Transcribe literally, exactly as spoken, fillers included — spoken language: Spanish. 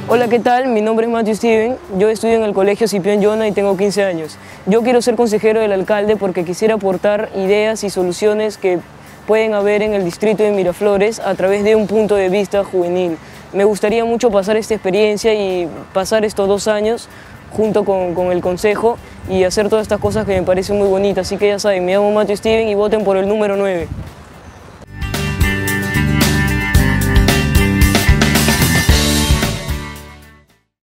Hola, ¿qué tal? Mi nombre es Matthew Steven, yo estudio en el Colegio Cipión Yona y tengo quince años. Yo quiero ser consejero del alcalde porque quisiera aportar ideas y soluciones que pueden haber en el distrito de Miraflores a través de un punto de vista juvenil. Me gustaría mucho pasar esta experiencia y pasar estos dos años junto con, con el consejo y hacer todas estas cosas que me parecen muy bonitas. Así que ya saben, me llamo Matthew Steven y voten por el número nueve.